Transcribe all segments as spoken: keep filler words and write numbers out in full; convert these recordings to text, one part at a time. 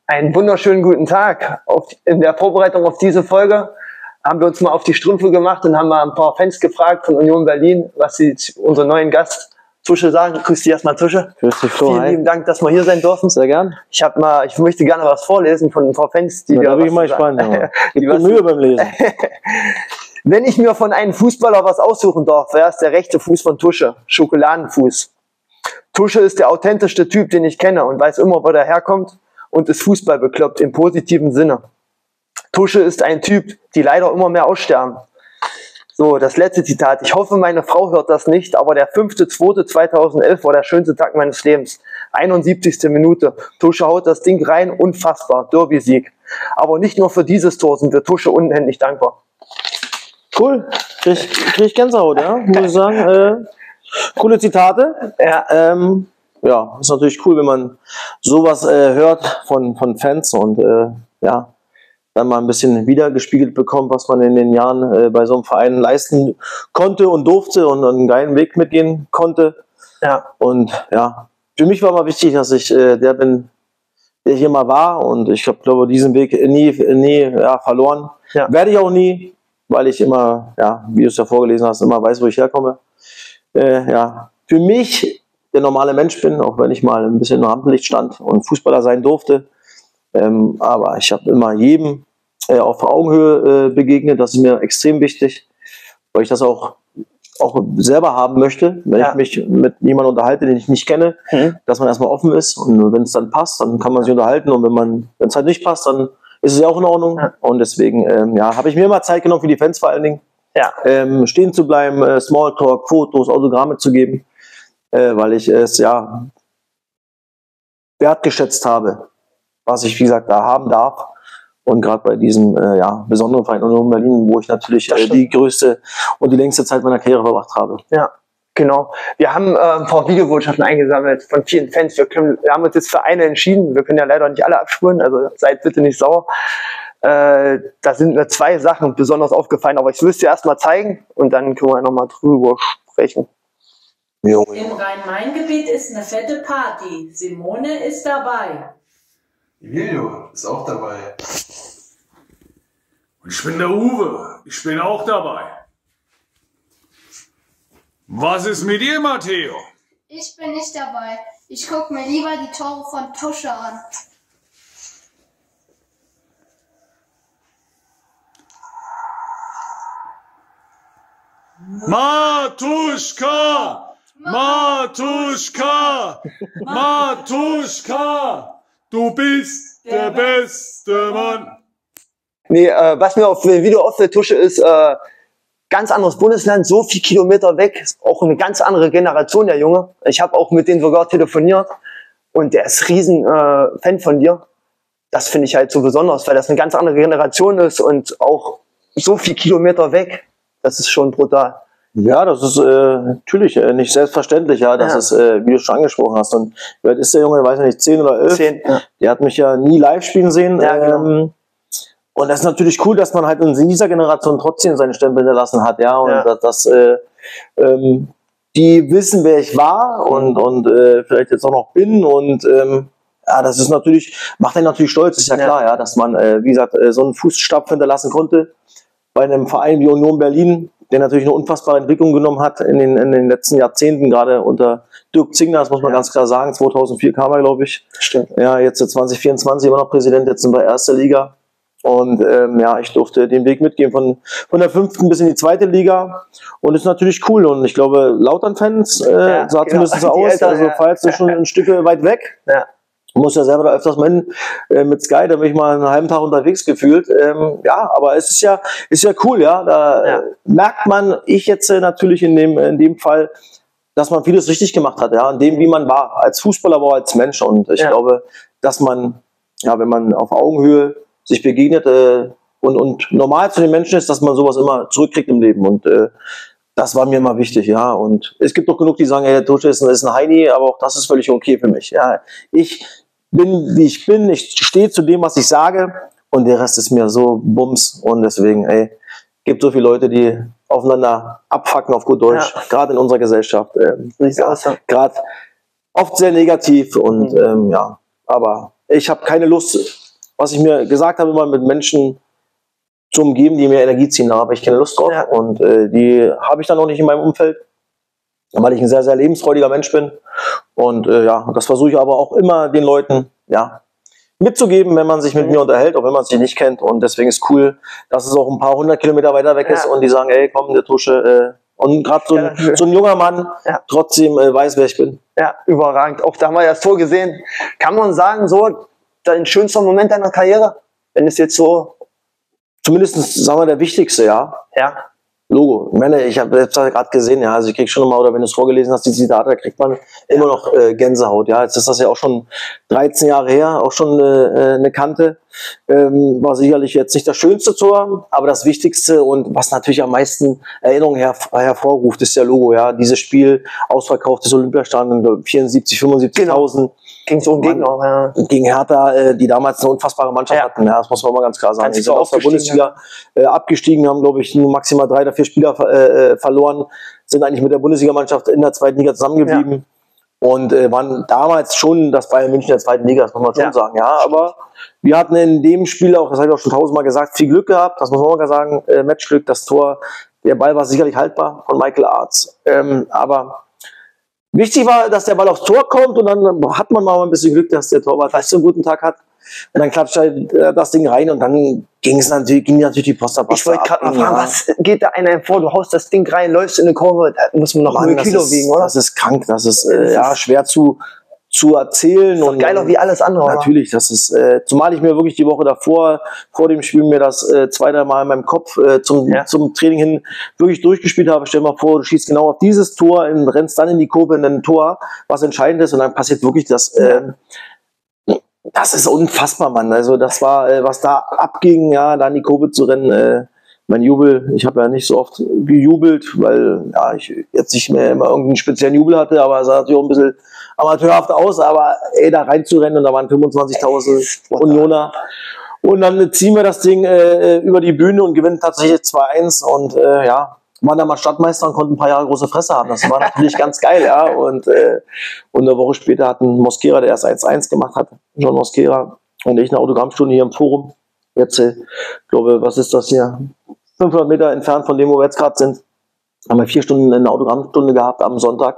Einen wunderschönen guten Tag. Auf, in der Vorbereitung auf diese Folge haben wir uns mal auf die Strümpfe gemacht und haben mal ein paar Fans gefragt von Union Berlin, was sie zu unserem neuen Gast Tusche sagen. Grüß dich erstmal, Tusche. Grüß dich, Flo. Vielen Hi. lieben Dank, dass wir hier sein dürfen. Sehr gern. Ich habe mal, ich möchte gerne was vorlesen von ein paar Fans, die Na, dir da bin was ich mal zu sagen- gespannt. die Gib was dir Mühe beim Lesen. Wenn ich mir von einem Fußballer was aussuchen darf, wäre es der rechte Fuß von Tusche, Schokoladenfuß. Tusche ist der authentischste Typ, den ich kenne und weiß immer, wo der herkommt und ist Fußball bekloppt im positiven Sinne. Tusche ist ein Typ, die leider immer mehr aussterben. So, das letzte Zitat. Ich hoffe, meine Frau hört das nicht, aber der fünfte zweite zweitausendelf war der schönste Tag meines Lebens. einundsiebzigste Minute. Tusche haut das Ding rein, unfassbar. Derby-Sieg. Aber nicht nur für dieses Tor sind wir Tusche unendlich dankbar. Cool. Krieg, ich- krieg ich Gänsehaut, ja, muss ich sagen. Äh, coole Zitate. Ja, Ähm, ja, ist natürlich cool, wenn man sowas äh, hört von, von Fans und äh, ja, dann mal ein bisschen wiedergespiegelt bekommt, was man in den Jahren äh, bei so einem Verein leisten konnte und durfte und einen geilen Weg mitgehen konnte. ja, Und ja, für mich war mal wichtig, dass ich äh, der bin, der hier mal war, und ich hab, glaube, diesen Weg nie, nie ja, verloren. Ja. Werde ich auch nie, weil ich immer, ja, wie du es ja vorgelesen hast, immer weiß, wo ich herkomme. Äh, ja, für mich der normale Mensch bin, auch wenn ich mal ein bisschen im Rampenlicht stand und Fußballer sein durfte. Ähm, aber ich habe immer jedem äh, auf Augenhöhe äh, begegnet. Das ist mir extrem wichtig, weil ich das auch, auch selber haben möchte, wenn Ja. ich mich mit jemandem unterhalte, den ich nicht kenne, Mhm. dass man erstmal offen ist, und wenn es dann passt, dann kann man sich unterhalten, und wenn man, wenn es halt nicht passt, dann ist es ja auch in Ordnung. Ja. Und deswegen ähm, ja, habe ich mir immer Zeit genommen, für die Fans vor allen Dingen, ja, ähm, stehen zu bleiben, äh, Smalltalk, Fotos, Autogramme zu geben, äh, weil ich es ja wertgeschätzt habe, was ich, wie gesagt, da haben darf. Und gerade bei diesem äh, ja, besonderen Verein Union Berlin, wo ich natürlich Das äh, stimmt. die größte und die längste Zeit meiner Karriere verbracht habe. ja, genau. Wir haben äh, ein paar Videobotschaften eingesammelt von vielen Fans. Wir, können, wir haben uns jetzt für eine entschieden. Wir können ja leider nicht alle abspulen, also seid bitte nicht sauer. Äh, da sind mir zwei Sachen besonders aufgefallen, aber ich will es dir erstmal zeigen und dann können wir nochmal drüber sprechen. Junge. Im Rhein-Main-Gebiet ist eine fette Party. Simone ist dabei. Emilio ist auch dabei. Und ich bin der Uwe. Ich bin auch dabei. Was ist mit dir, Matteo? Ich bin nicht dabei. Ich gucke mir lieber die Tore von Tusche an. Matuschka! Matuschka! Matuschka! Du bist der beste Mann. Nee, äh, was mir auf dem Video auffällt, Tusche, ist äh, ganz anderes Bundesland, so viel Kilometer weg, ist auch eine ganz andere Generation, der Junge. Ich habe auch mit denen sogar telefoniert und der ist riesen äh, Fan von dir. Das finde ich halt so besonders, weil das eine ganz andere Generation ist und auch so viel Kilometer weg. Das ist schon brutal. Ja, das ist äh, natürlich äh, nicht selbstverständlich, ja, dass Ja. es, äh, wie du schon angesprochen hast. Und wie alt ist der Junge, weiß ich nicht, zehn oder elf? Zehn, ja. Der hat mich ja nie live spielen sehen. Ja, genau. ähm, und das ist natürlich cool, dass man halt in dieser Generation trotzdem seinen Stempel hinterlassen hat, ja. Und Ja. dass, dass äh, ähm, die wissen, wer ich war und, und äh, vielleicht jetzt auch noch bin. Und ähm, ja, das ist natürlich, macht einen natürlich stolz, ist ja, Ja. klar, ja, dass man, äh, wie gesagt, äh, so einen Fußstapfen hinterlassen konnte bei einem Verein wie Union Berlin, der natürlich eine unfassbare Entwicklung genommen hat in den, in den letzten Jahrzehnten, gerade unter Dirk Zingler, das muss man Ja. ganz klar sagen. zweitausendvier kam er, glaube ich. Stimmt. Ja, jetzt zwanzig vierundzwanzig immer noch Präsident, jetzt sind wir erste Liga. Und ähm, ja, ich durfte den Weg mitgehen von, von der fünften bis in die zweite Liga. Und ist natürlich cool. Und ich glaube, Lautern-Fans äh, Ja, sah genau. zumindest so Die aus. Älteren, Also ja. falls du schon ein Stück weit weg. Ja. Muss ja selber da öfters mal hin, äh, mit Sky, da bin ich mal einen halben Tag unterwegs gefühlt. Ähm, ja, aber es ist ja, ist ja cool, ja. Da Ja. äh, merkt man, ich jetzt äh, natürlich in dem, in dem Fall, dass man vieles richtig gemacht hat, ja, in dem, wie man war, als Fußballer, aber auch als Mensch. Und ich Ja. glaube, dass man, ja, wenn man auf Augenhöhe sich begegnet äh, und, und normal zu den Menschen ist, dass man sowas immer zurückkriegt im Leben. Und äh, das war mir immer wichtig, ja. Und es gibt doch genug, die sagen, hey, der Tusche ist ein, ist ein Heini, aber auch das ist völlig okay für mich. Ja, ich bin, wie ich bin, ich stehe zu dem, was ich sage, und der Rest ist mir so Bums. Und deswegen, ey, gibt so viele Leute, die aufeinander abfacken auf gut Deutsch, Ja. gerade in unserer Gesellschaft. Ähm, Sieht's ja, aus, ja. gerade oft sehr negativ und ähm, ja, aber ich habe keine Lust, was ich mir gesagt habe, immer mit Menschen zu umgeben, die mir Energie ziehen. Da habe ich keine Lust drauf. Ja. Und äh, die habe ich dann auch nicht in meinem Umfeld, weil ich ein sehr, sehr lebensfreudiger Mensch bin. Und äh, ja, das versuche ich aber auch immer den Leuten, ja, mitzugeben, wenn man sich mit mir unterhält, auch wenn man sich nicht kennt. Und deswegen ist cool, dass es auch ein paar hundert Kilometer weiter weg ist Ja. und die sagen, ey, komm, der Tusche. Äh, und gerade so, Ja, ein- so ein junger Mann Ja. trotzdem äh, weiß, wer ich bin. Ja, überragend. Auch da haben wir ja das Tor gesehen. Kann man sagen, so dein schönster Moment deiner Karriere? Wenn es jetzt so, Zumindest, sagen wir, der wichtigste, ja. ja, Logo. Ich meine, ich habe jetzt gerade gesehen, ja, also ich krieg schon mal, oder wenn du es vorgelesen hast, die Zitate, da kriegt man immer noch äh, Gänsehaut. Ja, jetzt ist das ja auch schon dreizehn Jahre her, auch schon äh, eine Kante. Ähm, war sicherlich jetzt nicht das schönste Tor, aber das Wichtigste und was natürlich am meisten Erinnerungen her, hervorruft, ist der Logo. Ja, dieses Spiel, ausverkauftes Olympiastadion, glaub ich, vierundsiebzig, fünfundsiebzigtausend. ging so um Mann. Gegner. Ja. Gegen Hertha, äh, die damals eine unfassbare Mannschaft Ja. hatten. Ja, das muss man mal ganz klar sagen. Ganz Die sind klar aus der aufgestiegen, Bundesliga äh, abgestiegen, haben, glaube ich, nur maximal drei oder vier Spieler äh, äh, verloren, sind eigentlich mit der Bundesligamannschaft in der zweiten Liga zusammengeblieben und äh, waren damals schon das Bayern München der zweiten Liga, das muss man schon Ja. sagen. Ja, aber wir hatten in dem Spiel auch, das habe ich auch schon tausendmal gesagt, viel Glück gehabt, das muss man mal sagen, äh, Matchglück, das Tor, der Ball war sicherlich haltbar von Michael Arz, ähm, aber wichtig war, dass der Ball aufs Tor kommt und dann hat man mal ein bisschen Glück, dass der Torwart fast so einen guten Tag hat. Und dann klatscht halt äh, das Ding rein und dann ging es natürlich, ging natürlich die Post ab. Ich wollte gerade mal fragen, was geht da einer vor? Du haust das Ding rein, läufst in eine Kurve, da muss man noch null Kilo ist, wiegen, oder? Das ist krank, das ist, Das äh, ist- ja, schwer zu, zu erzählen. Ist doch geiler wie alles andere, oder? Natürlich, das ist, äh, zumal ich mir wirklich die Woche davor, vor dem Spiel, mir das äh, zwei, drei Mal in meinem Kopf äh, zum, Ja. zum Training hin wirklich durchgespielt habe. Stell dir mal vor, du schießt genau auf dieses Tor, und rennst dann in die Kurve in ein Tor, was entscheidend ist, und dann passiert wirklich das. Äh, das ist unfassbar, Mann. Also das war, äh, was da abging, ja, da in die Kurve zu rennen. Äh, mein Jubel, ich habe ja nicht so oft gejubelt, weil ja, ich jetzt nicht mehr immer irgendeinen speziellen Jubel hatte, aber es sah natürlich auch ein bisschen amateurhaft aus, aber ey, da reinzurennen und da waren fünfundzwanzigtausend Unioner. Und dann ziehen wir das Ding äh, über die Bühne und gewinnen tatsächlich zwei eins und äh, ja, waren dann mal Stadtmeister und konnten ein paar Jahre große Fresse haben. Das war natürlich ganz geil, ja. Und, äh, und eine Woche später hatten Mosquera, der erst eins eins gemacht hat, John Mosquera, und ich eine Autogrammstunde hier im Forum. Jetzt, äh, glaube, was ist das hier? fünfhundert Meter entfernt von dem, wo wir jetzt gerade sind. Haben wir vier Stunden eine Autogrammstunde gehabt am Sonntag.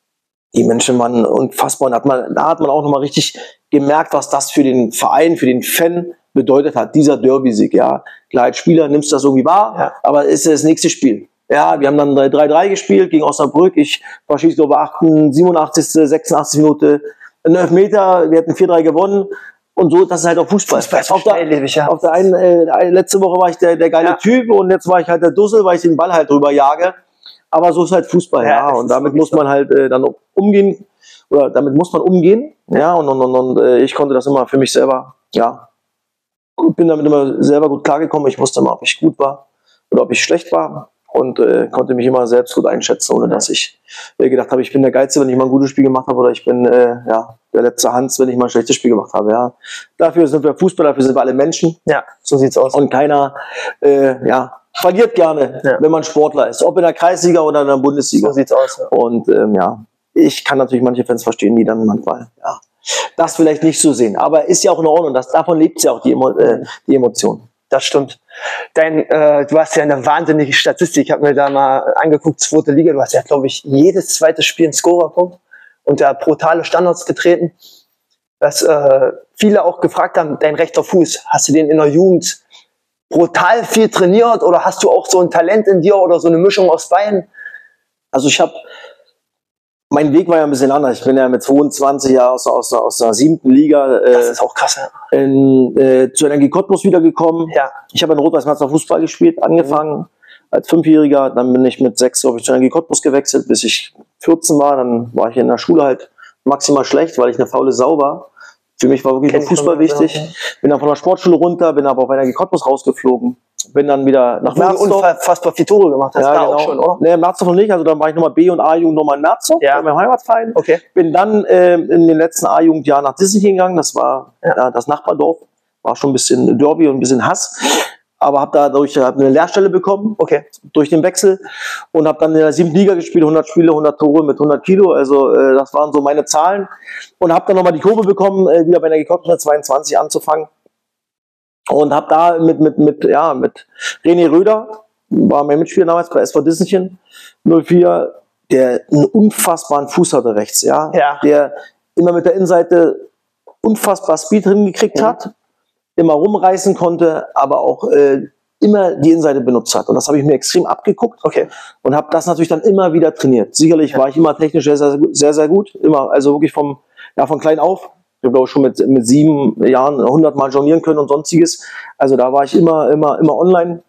Die Menschen waren unfassbar. Und hat man, da hat man auch nochmal richtig gemerkt, was das für den Verein, für den Fan bedeutet hat, dieser Derby-Sieg. Ja. Klar, als Spieler nimmst du das irgendwie wahr, Ja. aber ist das nächste Spiel. Ja, wir haben dann drei drei gespielt gegen Osnabrück. Ich verschieße, glaube ich, siebenundachtzigste, sechsundachtzigste Minute einen Elfmeter. Wir hätten vier drei gewonnen. Und so, das ist halt auch Fußball. Fußball ist auf, der, schnelllebig, ja. auf der einen, äh, letzte Woche war ich der, der geile Ja. Typ und jetzt war ich halt der Dussel, weil ich den Ball halt drüber jage. Aber so ist halt Fußball, Ja, ja. das Und ist damit wirklich muss man halt äh, dann umgehen, oder damit muss man umgehen, ja. Und, und, und, und äh, ich konnte das immer für mich selber, ja. Gut, bin damit immer selber gut klargekommen. Ich wusste immer, ob ich gut war oder ob ich schlecht war. Und äh, konnte mich immer selbst gut einschätzen, ohne dass ich äh, gedacht habe, ich bin der Geilste, wenn ich mal ein gutes Spiel gemacht habe, oder ich bin äh, ja, der letzte Hans, wenn ich mal ein schlechtes Spiel gemacht habe. Ja. Dafür sind wir Fußballer, dafür sind wir alle Menschen. Ja, so sieht's aus. Und keiner äh, ja, verliert gerne, Ja. wenn man Sportler ist. Ob in der Kreisliga oder in der Bundesliga. So sieht's aus. Ja. Und ähm, ja, ich kann natürlich manche Fans verstehen, die dann manchmal ja, das vielleicht nicht so sehen. Aber ist ja auch in Ordnung. Das, davon lebt ja auch die, Emo äh, die Emotion. Das stimmt. Dein, äh, du hast ja eine wahnsinnige Statistik. Ich habe mir da mal angeguckt, zweite Liga. Du hast ja, glaube ich, jedes zweite Spiel einen Scorerpunkt und da brutale Standards getreten. Was äh, viele auch gefragt haben, dein rechter Fuß, hast du den in der Jugend brutal viel trainiert oder hast du auch so ein Talent in dir oder so eine Mischung aus beiden? Also ich habe, mein Weg war ja ein bisschen anders. Ich bin ja mit zweiundzwanzig Jahren aus, aus, aus der siebten Liga äh, Das ist auch krass. Ja. in, äh, zu Energie Cottbus wiedergekommen. Ja. Ich habe in Rot-Weiß-Mazda Fußball gespielt, angefangen mhm. als Fünfjähriger. Dann bin ich mit sechs, glaube ich, zu Energie Cottbus gewechselt, bis ich vierzehn war. Dann war ich in der Schule halt maximal schlecht, weil ich eine faule Sau war. Für mich war wirklich Kenn nur Fußball ich schon, wichtig. ja. Bin dann von der Sportschule runter, bin aber auf Energie Cottbus rausgeflogen. Bin dann wieder nach Wo du Merzdorf. unfassbar viel Tore gemacht hast, Ja, da genau. auch schon, oder? Nee, Merzdorf noch nicht. Also dann war ich nochmal B- und A-Jugend nochmal in Merzdorf, Ja. bei meinem Heimatverein. Okay. Bin dann äh, in den letzten A-Jugendjahren nach Dissing gegangen. Das war Ja. ja, das Nachbardorf. War schon ein bisschen Derby und ein bisschen Hass. aber habe dadurch hab eine Lehrstelle bekommen, Okay. durch den Wechsel und habe dann in der siebten Liga gespielt, hundert Spiele, hundert Tore mit hundert Kilo, also äh, das waren so meine Zahlen und habe dann nochmal die Kurve bekommen, äh, wieder bei der Cottbus zweiundzwanzig anzufangen und habe da mit, mit, mit, ja, mit René Röder, war mein Mitspieler damals bei S V Dissenchen null vier, der einen unfassbaren Fuß hatte rechts, ja, Ja. der immer mit der Innenseite unfassbar Speed hingekriegt Mhm. hat, immer rumreißen konnte, aber auch äh, immer die Innenseite benutzt hat. Und das habe ich mir extrem abgeguckt Okay. und habe das natürlich dann immer wieder trainiert. Sicherlich Ja. war ich immer technisch sehr, sehr, gut- sehr, sehr gut. Immer, also wirklich vom, ja, von klein auf. Ich habe auch schon mit, mit sieben Jahren hundert Mal jonglieren können und sonstiges. Also da war ich immer, immer, immer online.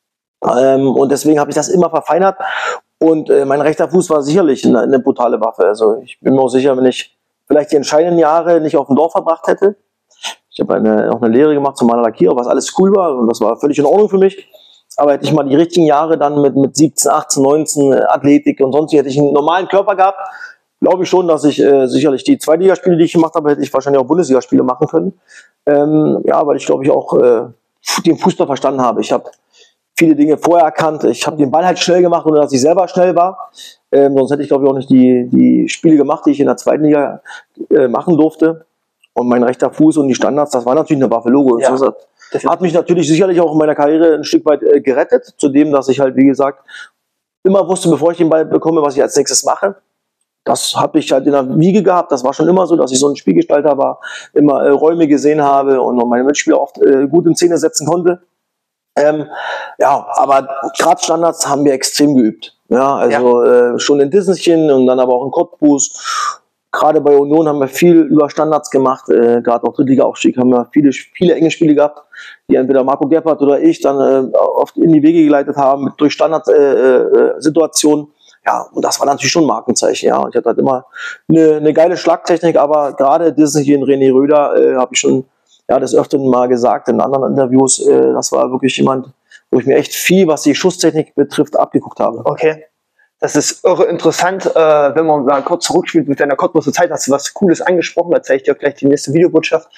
Ähm, und deswegen habe ich das immer verfeinert. Und äh, mein rechter Fuß war sicherlich eine, eine brutale Waffe. Also ich bin mir auch sicher, wenn ich vielleicht die entscheidenden Jahre nicht auf dem Dorf verbracht hätte. Ich habe eine, auch eine Lehre gemacht zum Maler Lackierer, was alles cool war und das war völlig in Ordnung für mich. Aber hätte ich mal die richtigen Jahre dann mit, mit siebzehn, achtzehn, neunzehn äh, Athletik und sonst, hätte ich einen normalen Körper gehabt, glaube ich schon, dass ich äh, sicherlich die Zweitligaspiele, die ich gemacht habe, hätte ich wahrscheinlich auch Bundesligaspiele machen können. Ähm, ja, weil ich glaube ich auch äh, den Fußball verstanden habe. Ich habe viele Dinge vorher erkannt. Ich habe den Ball halt schnell gemacht, ohne dass ich selber schnell war. Ähm, sonst hätte ich glaube ich auch nicht die, die Spiele gemacht, die ich in der zweiten Liga äh, machen durfte. Und mein rechter Fuß und die Standards, das war natürlich eine Waffe, Logo. Ja. Das hat mich natürlich sicherlich auch in meiner Karriere ein Stück weit äh, gerettet. Zudem, dass ich halt, wie gesagt, immer wusste, bevor ich den Ball bekomme, was ich als nächstes mache. Das habe ich halt in der Wiege gehabt. Das war schon immer so, dass ich so ein Spielgestalter war, immer äh, Räume gesehen habe und auch meine Mitspieler oft äh, gut in Szene setzen konnte. Ähm, ja, aber gerade Standards haben wir extrem geübt. Ja, also ja. Äh, schon in Dissenchen und dann aber auch in Cottbus. Gerade bei Union haben wir viel über Standards gemacht. Äh, gerade auch Drittliga-Aufstieg haben wir viele, viele enge Spiele gehabt, die entweder Marco Gebhardt oder ich dann äh, oft in die Wege geleitet haben durch Standardsituationen. Äh, äh, ja, und das war natürlich schon ein Markenzeichen. Ja, ich hatte halt immer eine, eine geile Schlagtechnik, aber gerade Dissenchen, René Röder, äh, habe ich schon ja, des Öfteren mal gesagt in anderen Interviews, äh, das war wirklich jemand, wo ich mir echt viel, was die Schusstechnik betrifft, abgeguckt habe. Okay. Das ist irre interessant, äh, wenn man mal kurz zurückspielt mit deiner Cottbuser Zeit, hast du was Cooles angesprochen, da zeige ich dir gleich die nächste Videobotschaft.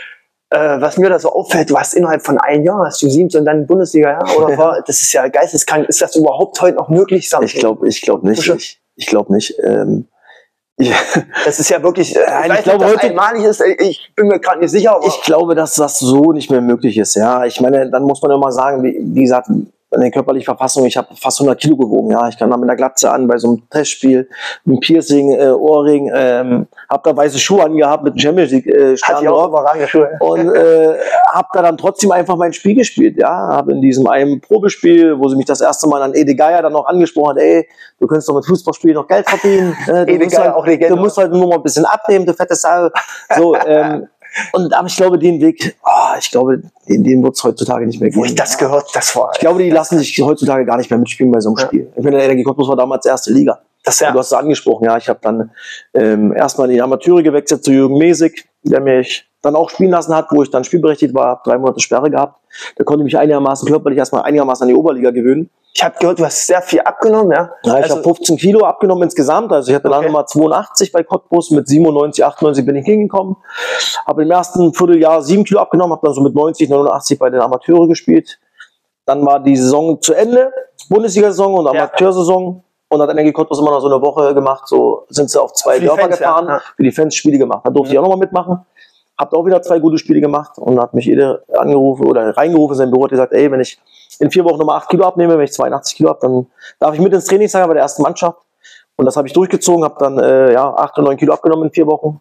Äh, was mir da so auffällt, du hast innerhalb von einem Jahr, hast du siebte und dann Bundesliga, ja, oder war, das ist ja geisteskrank, ist das überhaupt heute noch möglich? Ich glaube ich glaub nicht, ich, ich glaube nicht. Ähm, ich, das ist ja wirklich, äh, Nein, ich weiß ich glaube, nicht, ob das heute, einmalig ist, ich bin mir gerade nicht sicher. Aber ich glaube, dass das so nicht mehr möglich ist, ja. Ich meine, dann muss man ja mal sagen, wie, wie gesagt, eine körperliche Verfassung, ich habe fast hundert Kilo gewogen, ja, ich kam da mit einer Glatze an bei so einem Testspiel, ein Piercing, äh, Ohrring, ähm, habe da weiße Schuhe angehabt mit einem Champions League äh, Stern drauf und äh, habe da dann trotzdem einfach mein Spiel gespielt, ja, habe in diesem einen Probespiel, wo sie mich das erste Mal an Ede Geier dann noch angesprochen hat, ey, du könntest doch mit Fußballspielen noch Geld verdienen, äh, du, Ede musst Geier, halt, auch Legende. du musst halt nur mal ein bisschen abnehmen, du fette Sau, so, ähm, und aber ich glaube, den Weg, oh, ich glaube, den, den wird es heutzutage nicht mehr geben. Wo ich das gehört, das war. Ich glaube, die lassen sich heutzutage gar nicht mehr mitspielen bei so einem Ja. Spiel. Ich meine, der Energie Cottbus war damals erste Liga. Das, ja. Du hast es angesprochen, ja. Ich habe dann ähm, erstmal in die Amateure gewechselt zu Jürgen Mesig, der mich dann auch spielen lassen hat, wo ich dann spielberechtigt war, habe drei Monate Sperre gehabt. Da konnte ich mich einigermaßen körperlich erstmal einigermaßen an die Oberliga gewöhnen. Ich habe gehört, du hast sehr viel abgenommen, ja? Ja, ich Also- habe fünfzehn Kilo abgenommen insgesamt. Also ich hatte dann Okay. nochmal zweiundachtzig bei Cottbus, mit siebenundneunzig, achtundneunzig bin ich hingekommen. Habe im ersten Vierteljahr sieben Kilo abgenommen, habe dann so mit neunzig, neunundachtzig bei den Amateuren gespielt. Dann war die Saison zu Ende, Bundesliga-Saison und Ja. Amateursaison. Und hat Energie Cottbus immer noch so eine Woche gemacht. So sind sie auf zwei Für die Dörfer Fans, gefahren, ja. Ja. für die Fans Spiele gemacht. Da durfte ich auch nochmal mitmachen. Habt auch wieder zwei gute Spiele gemacht und hat mich jede angerufen oder reingerufen in sein Büro und gesagt, ey, wenn ich in vier Wochen nochmal acht Kilo abnehme, wenn ich zweiundachtzig Kilo habe, dann darf ich mit ins Trainingslager bei der ersten Mannschaft. Und das habe ich durchgezogen, habe dann äh, ja, acht oder neun Kilo abgenommen in vier Wochen.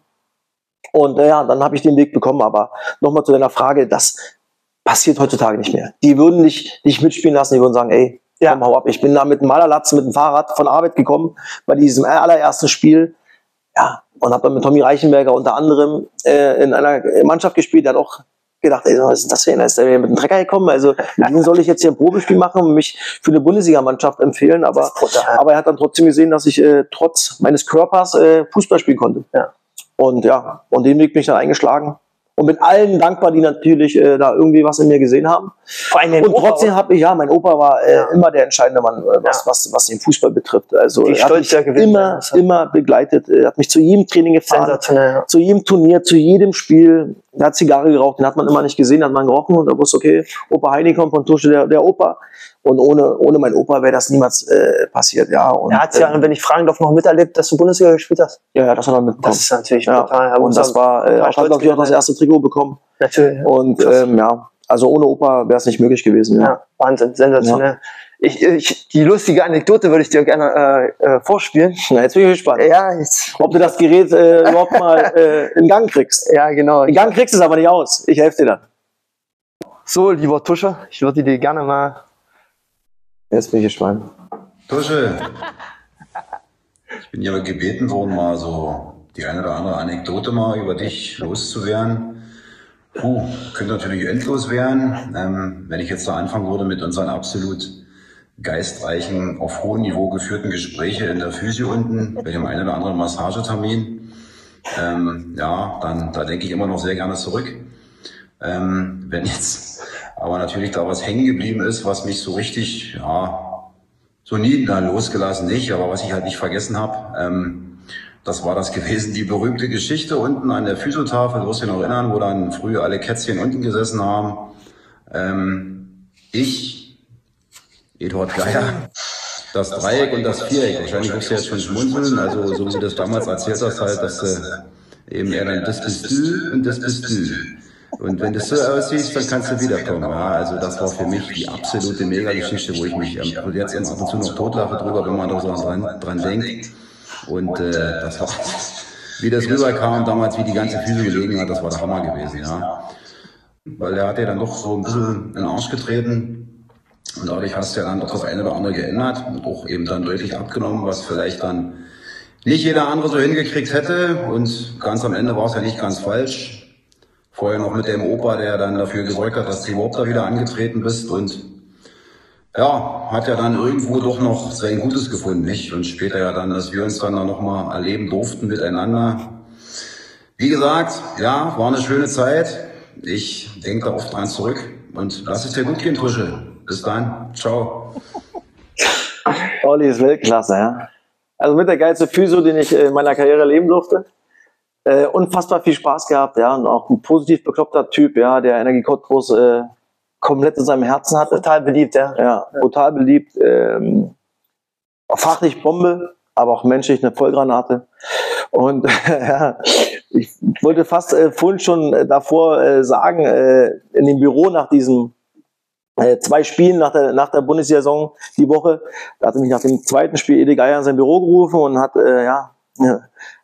Und äh, ja, dann habe ich den Weg bekommen. Aber nochmal zu deiner Frage, das passiert heutzutage nicht mehr. Die würden dich nicht mitspielen lassen, die würden sagen, ey, Ja. komm, hau ab. Ich bin da mit einem Malerlatz, mit dem Fahrrad von Arbeit gekommen, bei diesem allerersten Spiel. Ja, und habe dann mit Tommy Reichenberger unter anderem äh, in einer Mannschaft gespielt, der hat auch gedacht, ey, was ist das denn? Ist der mit dem Trecker gekommen? Also, mit dem soll ich jetzt hier ein Probespiel machen und mich für eine Bundesliga-Mannschaft empfehlen. Aber, Das ist brutal. aber er hat dann trotzdem gesehen, dass ich äh, trotz meines Körpers äh, Fußball spielen konnte. Ja. Und ja, und den Weg bin ich dann eingeschlagen. Und bin allen dankbar, die natürlich äh, da irgendwie was in mir gesehen haben. Vor allem dein Und Opa, trotzdem oder? habe ich, ja, mein Opa war äh, Ja. immer der entscheidende Mann, äh, was, Ja. was, was den Fußball betrifft. Also Wie er hat stolz mich der gewesen immer, ist, ja. immer begleitet. Er hat mich zu jedem Training gefahren, Sensationell, ja. zu jedem Turnier, zu jedem Spiel. Er hat Zigarre geraucht, den hat man immer nicht gesehen, hat man gerochen und da wusste, okay, Opa Heini kommt von Tusche, der, der Opa. Und ohne, ohne meinen Opa wäre das niemals äh, passiert, ja. Und, Er hat ja, ähm, wenn ich fragen darf, noch miterlebt, dass du Bundesliga gespielt hast. ja, ja, das hat er mitbekommen. Das ist natürlich ja. total. Und das war, äh, auch, hat natürlich auch das erste Trikot bekommen. Natürlich. Ja. Und Krass. ähm, ja, also ohne Opa wäre es nicht möglich gewesen. Ja. Ja, Wahnsinn, sensationell. Ich, ich, die lustige Anekdote würde ich dir gerne äh, äh, vorspielen. Na, jetzt bin ich gespannt. Ja, jetzt, Ob du das Gerät äh, überhaupt mal äh, in Gang kriegst. ja, genau. In Gang kriegst du es aber nicht aus. Ich helfe dir dann. So, lieber Tusche, ich würde dir gerne mal. Jetzt bin ich gespannt. Tusche, ich bin ja gebeten worden, mal so die eine oder andere Anekdote mal über dich loszuwerden. Puh, könnte natürlich endlos werden, ähm, wenn ich jetzt da anfangen würde mit unseren absolut geistreichen, auf hohem Niveau geführten Gespräche in der Physio unten, bei dem einen oder anderen Massagetermin. Ähm, ja, dann da denke ich immer noch sehr gerne zurück. Ähm, wenn jetzt aber natürlich da was hängen geblieben ist, was mich so richtig, ja, so nie dann losgelassen nicht, aber was ich halt nicht vergessen habe, ähm, das war das gewesen, die berühmte Geschichte unten an der Physiotafel, du wirst dich noch erinnern, wo dann früher alle Kätzchen unten gesessen haben. Ähm, ich, Eduard Geier, das Dreieck und das Viereck, wahrscheinlich wirst du jetzt schon schmunzeln, also so wie du das damals erzählt hast, halt, dass äh, eben er dann, das bist du und das bist du. Und wenn du so aussiehst, dann kannst du wiederkommen. Ja, also das war für mich die absolute Mega-Geschichte, wo ich mich ähm, jetzt ab und zu noch totlache drüber, wenn man da so dran, dran denkt. Und äh, das war, wie das rüberkam damals, wie die ganze Physio gelegen hat, das war der Hammer gewesen. Ja, weil er hat ja dann doch so ein bisschen in den Arsch getreten. Und dadurch hast du ja dann doch das eine oder andere geändert und auch eben dann deutlich abgenommen, was vielleicht dann nicht jeder andere so hingekriegt hätte. Und ganz am Ende war es ja nicht ganz falsch. Vorher noch mit dem Opa, der dann dafür gesorgt hat, dass du überhaupt da wieder angetreten bist und ja, hat ja dann irgendwo doch noch sein Gutes gefunden, nicht? Und später ja dann, dass wir uns dann da nochmal erleben durften miteinander. Wie gesagt, ja, war eine schöne Zeit. Ich denke da oft dran zurück und lass es dir gut gehen, Tusche. Bis dann. Ciao. Olli ist Weltklasse, ja. Also mit der geilste Physio, den ich in meiner Karriere erleben durfte. Äh, unfassbar viel Spaß gehabt, ja, und auch ein positiv bekloppter Typ, ja, der Energie Cottbus äh, komplett in seinem Herzen hatte. Total beliebt, ja. Ja, total beliebt. Ähm, fachlich Bombe, aber auch menschlich eine Vollgranate. Und ja, ich wollte fast äh, vorhin schon äh, davor äh, sagen, äh, in dem Büro nach diesem äh, zwei Spielen nach der, nach der Bundessaison die Woche, da hatte mich nach dem zweiten Spiel Edi Geier in sein Büro gerufen und hat, äh, ja, ja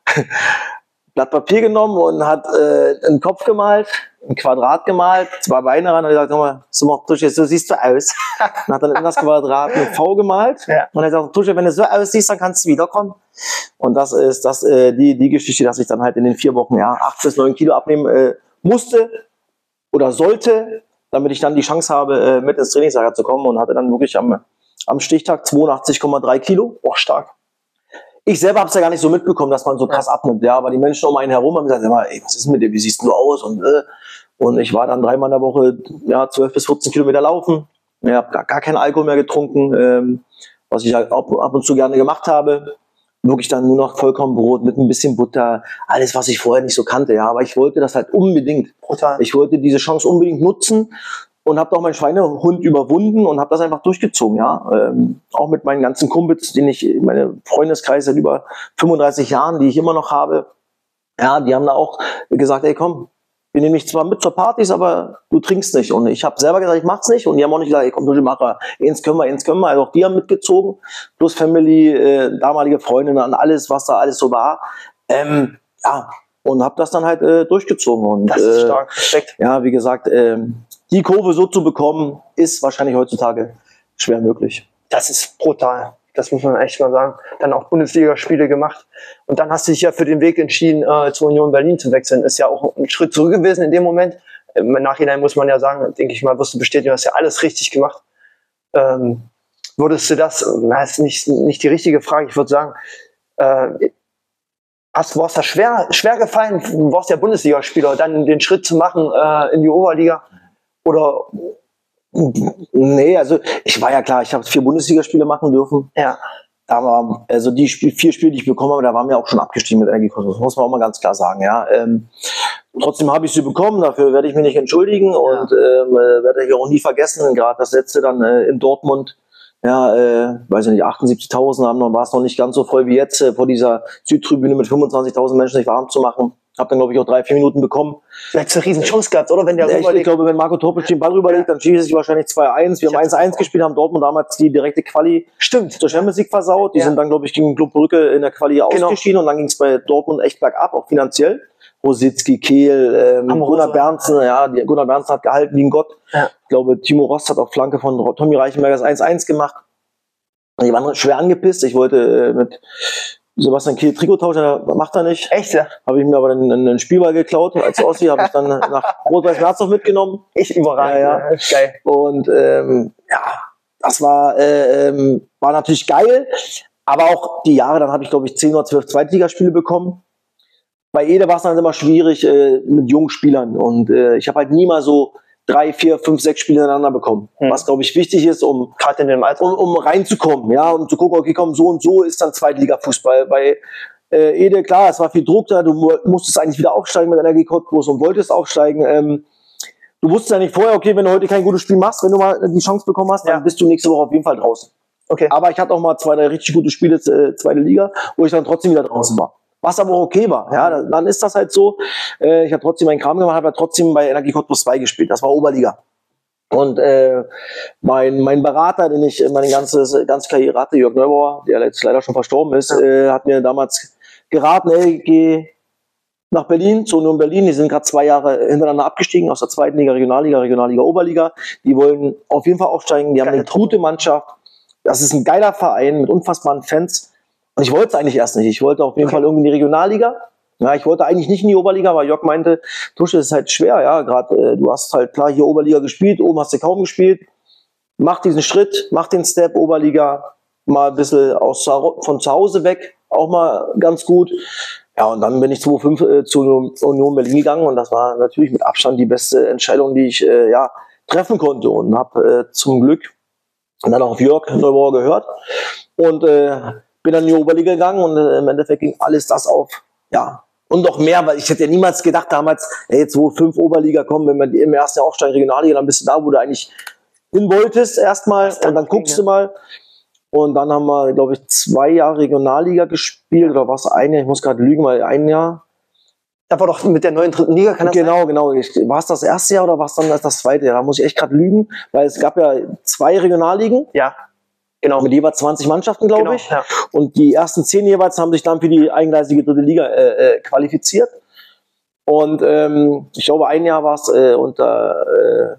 Blatt Papier genommen und hat äh, einen Kopf gemalt, ein Quadrat gemalt, zwei Beine ran und gesagt, mal, so, Tusche, so siehst du aus. Und hat dann in das Quadrat eine V gemalt. Ja. Und er sagt, Tusche, wenn du so aussiehst, dann kannst du wiederkommen. Und das ist das äh, die, die Geschichte, dass ich dann halt in den vier Wochen ja acht bis neun Kilo abnehmen äh, musste oder sollte, damit ich dann die Chance habe, äh, mit ins Trainingslager zu kommen, und hatte dann wirklich am, am Stichtag zweiundachtzig Komma drei Kilo. Oh, stark. Ich selber habe es ja gar nicht so mitbekommen, dass man so krass abnimmt, ja, aber die Menschen um einen herum haben gesagt, ey, was ist mit dir, wie siehst du aus? Und, äh, und ich war dann dreimal in der Woche ja, zwölf bis vierzehn Kilometer laufen. Ich habe gar, gar keinen Alkohol mehr getrunken, ähm, was ich halt ab, ab und zu gerne gemacht habe. Wirklich dann nur noch Vollkornbrot mit ein bisschen Butter, alles, was ich vorher nicht so kannte, ja, aber ich wollte das halt unbedingt. Brutal. Ich wollte diese Chance unbedingt nutzen. Und habe auch meinen Schweinehund überwunden und habe das einfach durchgezogen, ja. Ähm, auch mit meinen ganzen Kumpels, den ich, meine Freundeskreis seit über fünfunddreißig Jahren, die ich immer noch habe, ja, die haben da auch gesagt, ey komm, wir nehmen dich zwar mit zur Partys, aber du trinkst nicht. Und ich habe selber gesagt, ich mach's nicht. Und die haben auch nicht gesagt, ey komm, du mach mal, eins können wir, eins können wir. Also auch die haben mitgezogen, plus Family, äh, damalige Freundinnen und alles, was da alles so war. Ähm, ja, und habe das dann halt äh, durchgezogen. Und, Das ist äh, stark, Respekt. ja, wie gesagt, ähm, die Kurve so zu bekommen, ist wahrscheinlich heutzutage schwer möglich. Das ist brutal. Das muss man echt mal sagen. Dann auch Bundesligaspiele gemacht. Und dann hast du dich ja für den Weg entschieden, äh, zur Union Berlin zu wechseln. Ist ja auch ein Schritt zurück gewesen in dem Moment. Im Nachhinein muss man ja sagen, denke ich mal, wirst du bestätigen, du hast ja alles richtig gemacht. Ähm, würdest du das, das ist nicht, nicht die richtige Frage, ich würde sagen, äh, Hast du, war es da schwer, schwer gefallen, du warst ja Bundesligaspieler, dann den Schritt zu machen äh, in die Oberliga? Oder? Nee, also ich war ja klar, ich habe vier Bundesligaspiele machen dürfen. Ja. Aber also die Spiel, vier Spiele, die ich bekommen habe, da waren wir auch schon abgestiegen mit Energiekosmos. Das muss man auch mal ganz klar sagen. Ja. Ähm, trotzdem habe ich sie bekommen, dafür werde ich mich nicht entschuldigen und ähm, werde ich auch nie vergessen. Gerade das letzte dann äh, in Dortmund, ja, äh, weiß ich nicht, achtundsiebzigtausend haben noch, war es noch nicht ganz so voll wie jetzt, äh, vor dieser Südtribüne mit fünfundzwanzigtausend Menschen sich warm zu machen. Hab dann, glaube ich, auch drei, vier Minuten bekommen. Du hättest eine riesen Chance gehabt, oder? Wenn der ja, ich, ich glaube, wenn Marco Topic den Ball rüberlegt, dann schießt es wahrscheinlich zwei eins. Wir haben eins eins gespielt, haben Dortmund damals die direkte Quali Stimmt. zur Champions League versaut. Die Ja. sind dann, glaube ich, gegen Club Brügge in der Quali Genau. ausgeschieden und dann ging es bei Dortmund echt bergab, auch finanziell. Rositzky, Kehl, ähm, Amoroso. Gunnar Berntsen, ja, die, Gunnar Berntsen hat gehalten wie ein Gott. Ja. Ich glaube, Timo Rost hat auf Flanke von Tommy Reichenberger das eins eins gemacht. Die waren schwer angepisst. Ich wollte äh, mit Sebastian Kehl Trikot tauschen, macht er nicht. Echt, ja? Habe ich mir aber einen, einen Spielball geklaut als Ossi, habe ich dann nach Rot-Weiß-Merzhof mitgenommen. Ich überragend. Ja, ja. Geil. Und ähm, ja, das war, äh, ähm, war natürlich geil. Aber auch die Jahre, dann habe ich, glaube ich, zehn oder zwölf Zweitligaspiele bekommen. Bei Ede war es dann immer schwierig äh, mit jungen Spielern. Und äh, ich habe halt nie mal so drei, vier, fünf, sechs Spiele ineinander bekommen. Hm. Was, glaube ich, wichtig ist, um Gerade in dem Alter. um, um reinzukommen, ja, um zu gucken, okay, komm, so und so ist dann Zweitliga-Fußball. Bei äh, Ede, klar, es war viel Druck da, du mu musstest eigentlich wieder aufsteigen mit Energie Cottbus und wolltest aufsteigen. Ähm, du wusstest ja nicht vorher, okay, wenn du heute kein gutes Spiel machst, wenn du mal die Chance bekommen hast, dann Ja. bist du nächste Woche auf jeden Fall draußen. Okay. Aber ich hatte auch mal zwei, drei richtig gute Spiele, äh, zweite Liga, wo ich dann trotzdem wieder draußen war. Was aber auch okay war, ja, dann, dann ist das halt so. Äh, ich habe trotzdem meinen Kram gemacht, habe trotzdem bei Energie Cottbus zwei gespielt, das war Oberliga. Und äh, mein, mein Berater, den ich meine ganze, ganze Karriere hatte, Jörg Neubauer, der jetzt leider schon verstorben ist, äh, hat mir damals geraten, ey, geh nach Berlin, zur Union Berlin. Die sind gerade zwei Jahre hintereinander abgestiegen aus der zweiten Liga, Regionalliga, Regionalliga, Oberliga. Die wollen auf jeden Fall aufsteigen. Die haben eine gute Mannschaft. Das ist ein geiler Verein mit unfassbaren Fans. Und ich wollte es eigentlich erst nicht. Ich wollte auf jeden Okay. Fall irgendwie in die Regionalliga. Ja, ich wollte eigentlich nicht in die Oberliga, aber Jörg meinte, Tusche, ist halt schwer, ja, gerade äh, du hast halt klar hier Oberliga gespielt, oben hast du kaum gespielt. Mach diesen Schritt, mach den Step Oberliga, mal ein bisschen aus, von zu Hause weg, auch mal ganz gut. Ja, und dann bin ich zweitausendfünf äh, zu Union Berlin gegangen und das war natürlich mit Abstand die beste Entscheidung, die ich äh, ja, treffen konnte und habe äh, zum Glück dann auch auf Jörg Neubauer gehört und äh, bin dann in die Oberliga gegangen und äh, im Endeffekt ging alles das auf, ja, und noch mehr, weil ich hätte ja niemals gedacht damals, ey, jetzt wo fünf Oberliga kommen, wenn wir im ersten Jahr aufsteigen, Regionalliga, dann bist du da, wo du eigentlich hin wolltest erstmal und dann guckst du mal. Und dann haben wir, glaube ich, zwei Jahre Regionalliga gespielt oder was ein Jahr, ich muss gerade lügen, weil ein Jahr. Da war doch mit der neuen dritten Liga, kann das Genau, genau. War es das erste Jahr oder war es dann das zweite Jahr? Da muss ich echt gerade lügen, weil es gab ja zwei Regionalligen. Ja, genau. Mit jeweils zwanzig Mannschaften, glaube Genau, ich. ja. Und die ersten zehn jeweils haben sich dann für die eingleisige dritte Liga äh, äh, qualifiziert. Und ähm, ich glaube, ein Jahr war es äh, unter äh,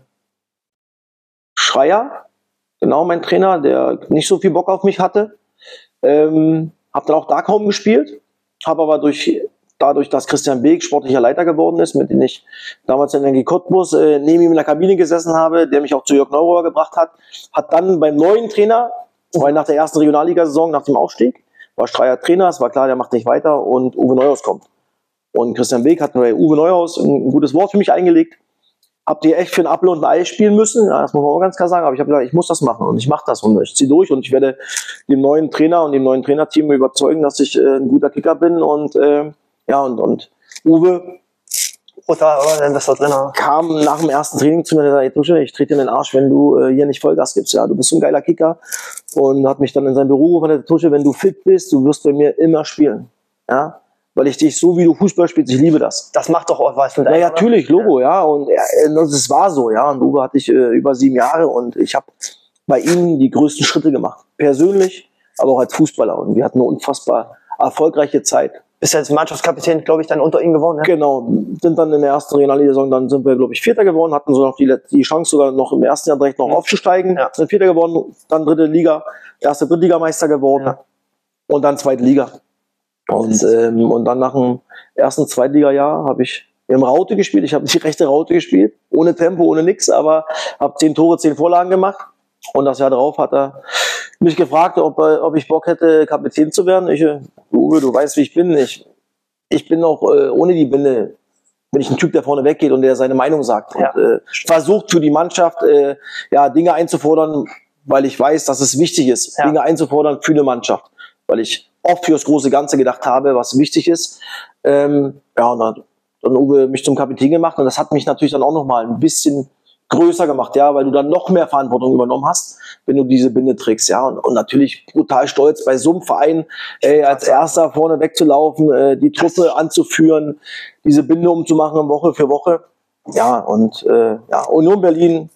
Schreier, genau mein Trainer, der nicht so viel Bock auf mich hatte. Ähm, habe dann auch da kaum gespielt, habe aber durch dadurch, dass Christian Beek sportlicher Leiter geworden ist, mit dem ich damals in Energie Cottbus äh, neben ihm in der Kabine gesessen habe, der mich auch zu Jörg Neubauer gebracht hat, hat dann beim neuen Trainer, weil nach der ersten Regionalliga-Saison, nach dem Aufstieg, war Streier Trainer, es war klar, der macht nicht weiter und Uwe Neuhaus kommt. Und Christian Beek hat bei Uwe Neuhaus ein gutes Wort für mich eingelegt. Habt ihr echt für ein Apfel und ein Ei spielen müssen? Ja, das muss man auch ganz klar sagen. Aber ich habe gesagt, ich muss das machen und ich mache das und ich ziehe durch und ich werde dem neuen Trainer und dem neuen Trainerteam überzeugen, dass ich äh, ein guter Kicker bin und äh, ja, und, und Uwe Oder, oder denn das da drin? kam nach dem ersten Training zu mir und sagte, hey, Tusche, ich trete dir in den Arsch, wenn du äh, hier nicht Vollgas gibst. Ja, du bist so ein geiler Kicker. Und hat mich dann in sein Büro gerufen, Tusche, wenn du fit bist, du wirst bei mir immer spielen. Ja, weil ich dich so, wie du Fußball spielst, ich liebe das. Das macht doch auch was mit Ja, einem, ja, oder? natürlich, Logo, ja. Und ja, das war so, ja. Und Uwe hatte ich äh, über sieben Jahre und ich habe bei ihm die größten Schritte gemacht. Persönlich, aber auch als Fußballer. Und wir hatten eine unfassbar erfolgreiche Zeit. Bist jetzt Mannschaftskapitän, glaube ich, dann unter ihm geworden, ne? Genau, sind dann in der ersten Regionalliga-Saison, dann sind wir, glaube ich, Vierter geworden, hatten so noch die, die Chance sogar noch im ersten Jahr direkt noch Mhm. aufzusteigen. Ja. Sind Vierter geworden, dann dritte Liga, erste Drittligameister geworden Ja. und dann zweite Liga. Und, ähm, und dann nach dem ersten Zweitliga-Jahr habe ich im Raute gespielt. Ich habe die rechte Raute gespielt, ohne Tempo, ohne nix, aber habe zehn Tore, zehn Vorlagen gemacht. Und das Jahr darauf hat er mich gefragt, ob, ob ich Bock hätte, Kapitän zu werden. Ich, Uwe, du weißt, wie ich bin. Ich ich bin auch äh, ohne die Binde, bin ich ein Typ, der vorne weggeht und der seine Meinung sagt Ja. und äh, versucht für die Mannschaft äh, ja, Dinge einzufordern, weil ich weiß, dass es wichtig ist, Ja. Dinge einzufordern für eine Mannschaft, weil ich oft für das große Ganze gedacht habe, was wichtig ist. Ähm, ja, und dann hat dann Uwe mich zum Kapitän gemacht und das hat mich natürlich dann auch nochmal ein bisschen größer gemacht, ja, weil du dann noch mehr Verantwortung übernommen hast, wenn du diese Binde trägst, ja, und, und natürlich brutal stolz bei so einem Verein, ey, als Erster vorne wegzulaufen, äh, die Truppe anzuführen, diese Binde umzumachen Woche für Woche, ja, und äh, ja, Union Berlin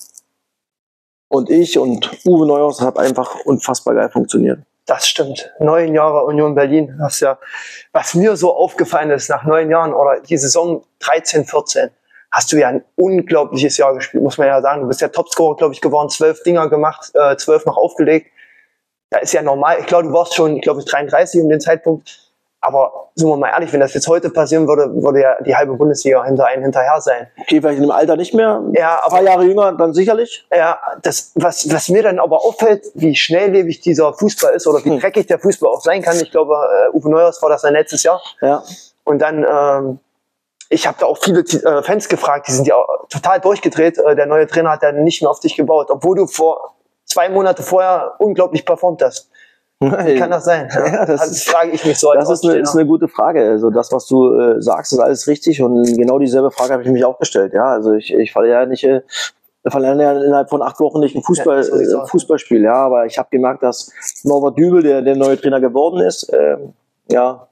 und ich und Uwe Neuhaus hat einfach unfassbar geil funktioniert. Das stimmt. Neun Jahre Union Berlin. Das ist ja, was mir so aufgefallen ist, nach neun Jahren oder die Saison dreizehn, vierzehn, hast du ja ein unglaubliches Jahr gespielt, muss man ja sagen. Du bist ja Topscorer, glaube ich, geworden, zwölf Dinger gemacht, äh, zwölf noch aufgelegt. Da ist ja normal. Ich glaube, du warst schon, ich glaube, dreiunddreißig um den Zeitpunkt. Aber sind wir mal ehrlich, wenn das jetzt heute passieren würde, würde ja die halbe Bundesliga hinter einen hinterher sein. Okay, vielleicht in dem Alter nicht mehr, Ja, ein paar aber Jahre jünger, dann sicherlich. ja, das, was, was mir dann aber auffällt, wie schnelllebig dieser Fußball ist oder wie Hm. dreckig der Fußball auch sein kann. Ich glaube, äh, Uwe Neuhaus war das sein letztes Jahr. Ja. Und dann, ähm, ich habe da auch viele äh, Fans gefragt, die sind ja total durchgedreht. Äh, der neue Trainer hat dann nicht mehr auf dich gebaut, obwohl du vor zwei Monate vorher unglaublich performt hast. Wie kann das sein? Ja, das das ist- frage ich mich so als Das ist eine, ist Außenstehender. eine gute Frage. Also das, was du äh, sagst, ist alles richtig und genau dieselbe Frage habe ich mich auch gestellt. Ja, also ich, ich falle ja nicht, äh, verlerne ja innerhalb von acht Wochen nicht ein Fußball, Ja, so sieht's äh, aus. Fußballspiel. Ja, aber ich habe gemerkt, dass Norbert Dübel, der der neue Trainer geworden ist, ähm, ja,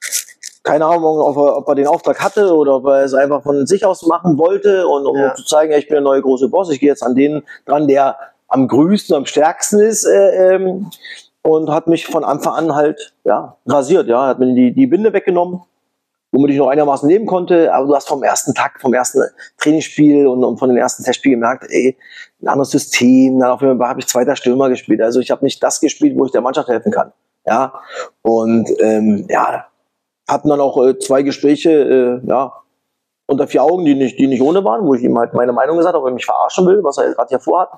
keine Ahnung, ob er, ob er den Auftrag hatte oder ob er es einfach von sich aus machen wollte und um Ja. zu zeigen, ja, ich bin der neue große Boss. Ich gehe jetzt an den dran, der am größten, am stärksten ist. Äh, ähm, und hat mich von Anfang an halt ja, rasiert, ja, hat mir die, die Binde weggenommen, womit ich noch einigermaßen leben konnte, aber du hast vom ersten Tag, vom ersten Trainingsspiel und, und von den ersten Testspielen gemerkt, ey, ein anderes System, dann auf jeden Fall habe ich zweiter Stürmer gespielt, also ich habe nicht das gespielt, wo ich der Mannschaft helfen kann, ja, und ähm, ja, hatten dann auch äh, zwei Gespräche, äh, ja, unter vier Augen, die nicht, die nicht ohne waren, wo ich ihm halt meine Meinung gesagt habe, ob er mich verarschen will, was er gerade hier vorhat.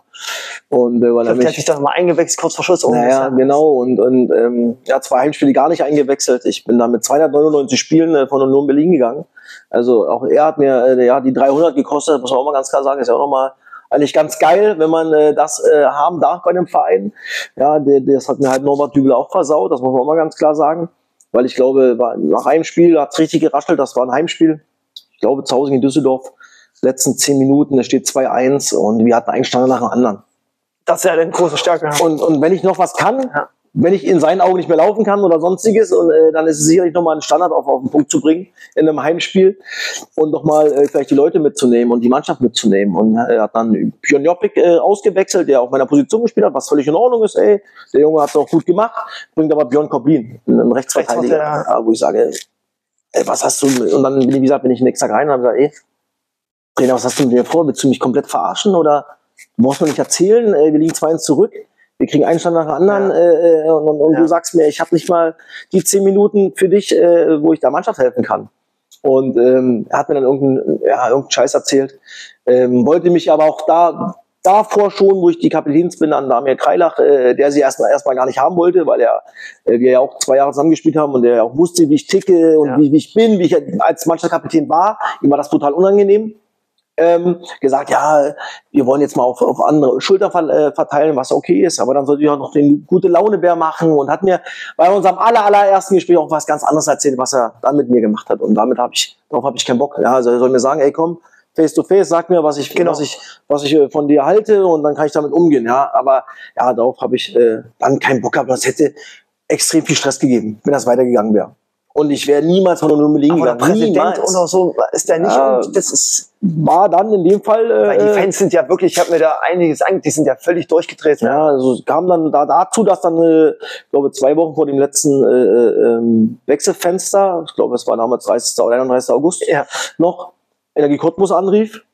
Und äh, weil er Der hat mich, sich dann mal eingewechselt, kurz vor Schluss. naja, genau, und, und ähm, ja, zwei Heimspiele gar nicht eingewechselt. Ich bin da mit zweihundertneunundneunzig Spielen äh, von Union Berlin gegangen. Also auch er hat mir äh, ja, die dreihundert gekostet, muss man auch mal ganz klar sagen, ist ja auch nochmal eigentlich ganz geil, wenn man äh, das äh, haben darf bei einem Verein. Ja, der, das hat mir halt Norbert Dübel auch versaut, das muss man auch mal ganz klar sagen. Weil ich glaube, war, nach einem Spiel hat es richtig geraschelt, das war ein Heimspiel. Ich glaube, zu Hause gegen Düsseldorf, letzten zehn Minuten, da steht zwei eins und wir hatten einen Standard nach dem anderen. Das ist ja eine große Stärke. Und, und wenn ich noch was kann, Ja. wenn ich in seinen Augen nicht mehr laufen kann oder sonstiges, und, äh, dann ist es sicherlich nochmal ein Standard auf, auf den Punkt zu bringen in einem Heimspiel und nochmal äh, vielleicht die Leute mitzunehmen und die Mannschaft mitzunehmen. Und äh, er hat dann Björn Joppik äh, ausgewechselt, der auf meiner Position gespielt hat, was völlig in Ordnung ist. Ey, der Junge hat es auch gut gemacht, bringt aber Björn Koblin, einen Rechtsverteidiger, Rechtsverteidiger. ja, wo ich sage, ey, was hast du, und dann bin ich, wie gesagt, bin ich nächsten Tag rein und habe gesagt, ey, Trainer, was hast du mit mir vor? Willst du mich komplett verarschen oder du brauchst mir nicht erzählen, äh, wir liegen zwei eins zurück, wir kriegen einen Stand nach dem anderen Ja. äh, und, und, und Ja. du sagst mir, ich habe nicht mal die zehn Minuten für dich, äh, wo ich der Mannschaft helfen kann. Und ähm, er hat mir dann irgendeinen, ja, irgendeinen Scheiß erzählt, ähm, wollte mich aber auch da davor schon, wo ich die Kapitänsbinde an Damir Kreilach, äh, der sie erstmal erstmal gar nicht haben wollte, weil er, äh, wir ja auch zwei Jahre zusammengespielt haben und der ja auch wusste, wie ich ticke und Ja. wie, wie ich bin, wie ich als Mannschaftskapitän war. Ihm war das total unangenehm. Ähm, gesagt, ja, wir wollen jetzt mal auf, auf andere Schulter ver äh, verteilen, was okay ist, aber dann sollte ich auch noch den gute Launebär machen und hat mir bei unserem aller, allerersten Gespräch auch was ganz anderes erzählt, was er dann mit mir gemacht hat und damit habe ich, darauf habe ich keinen Bock. Ja, also er soll mir sagen, ey komm, face to face, sag mir, was ich, Genau. was ich, was ich äh, von dir halte und dann kann ich damit umgehen, ja, aber ja, darauf habe ich äh, dann keinen Bock gehabt, das hätte extrem viel Stress gegeben, wenn das weitergegangen wäre. Und ich wäre niemals von Union Berlin Aber der gegangen. Präsident Niemals. oder so ist der nicht. Ja. Und das ist, War dann in dem Fall. weil die Äh, Fans sind ja wirklich, ich habe mir da einiges angeguckt, die sind ja völlig durchgedreht. ja, also es kam dann da dazu, dass dann, äh, ich glaube, zwei Wochen vor dem letzten äh, ähm, Wechselfenster, ich glaube, es war damals dreißigsten oder einunddreißigsten August, Ja. noch Energie Cottbus anrief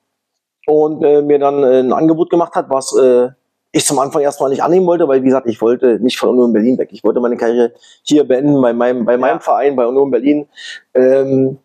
und äh, mir dann äh, ein Angebot gemacht hat, was äh, ich zum Anfang erstmal nicht annehmen wollte, weil, wie gesagt, ich wollte nicht von Union Berlin weg. Ich wollte meine Karriere hier beenden, bei meinem, bei meinem Ja. Verein, bei Union Berlin. Ähm,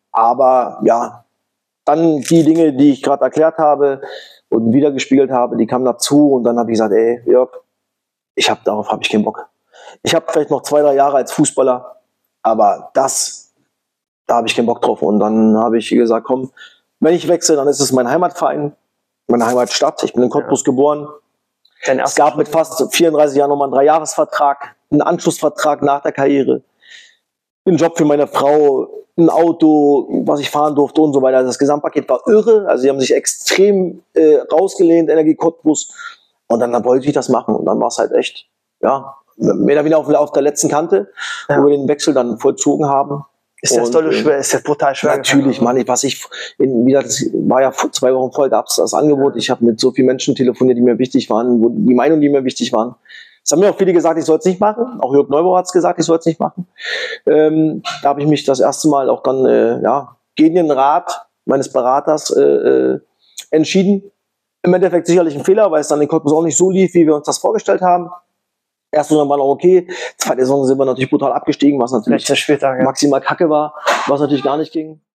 aber ja, dann die Dinge, die ich gerade erklärt habe und wiedergespiegelt habe, die kamen dazu und dann habe ich gesagt, ey, Jörg, ich hab, darauf habe ich keinen Bock. Ich habe vielleicht noch zwei, drei Jahre als Fußballer, aber das, da habe ich keinen Bock drauf. Und dann habe ich gesagt, komm, wenn ich wechsle, dann ist es mein Heimatverein, meine Heimatstadt. Ich bin in Cottbus ja. geboren. Es gab mit fast vierunddreißig Jahren nochmal einen Dreijahresvertrag, einen Anschlussvertrag nach der Karriere, einen Job für meine Frau, ein Auto, was ich fahren durfte und so weiter. Also das Gesamtpaket war irre. Also sie haben sich extrem äh, rausgelehnt, Energie Cottbus. Und dann, dann wollte ich das machen. Und dann war es halt echt, ja, mehr oder weniger auf, auf der letzten Kante, ja. wo wir den Wechsel dann vollzogen haben. Ist das dolle schwer? Ist das brutal schwer? Natürlich, Mann. Was ich, in, wie gesagt, das war ja zwei Wochen vorher, gab es das Angebot. Ich habe mit so vielen Menschen telefoniert, die mir wichtig waren, wo, die Meinungen, die mir wichtig waren. Es haben mir auch viele gesagt, ich soll es nicht machen. Auch Jörg Neubauer hat es gesagt, ich soll es nicht machen. Ähm, da habe ich mich das erste Mal auch dann äh, ja, gegen den Rat meines Beraters äh, äh, entschieden. Im Endeffekt sicherlich ein Fehler, weil es dann in Cottbus auch nicht so lief, wie wir uns das vorgestellt haben. Erste Saison war noch okay, zweite Saison sind wir natürlich brutal abgestiegen, was natürlich Spieltag, ja. maximal kacke war, was natürlich gar nicht ging.